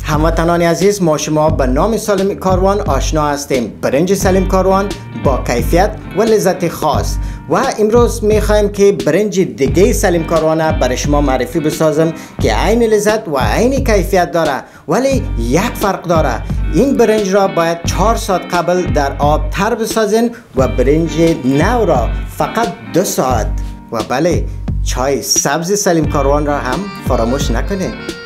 هموطنان عزیز، ما شما به نام سالم کاروان آشنا هستیم. برنج سالم کاروان با کیفیت و لذت خاص. و امروز میخوایم که برنج دیگه سالم کاروان برای شما معرفی بسازم که عین لذت و عین کیفیت داره، ولی یک فرق داره. این برنج را باید 4 ساعت قبل در آب تر بسازین و برنج نو را فقط 2 ساعت. و بله، چای سبز سالم کاروان را هم فراموش نکنید.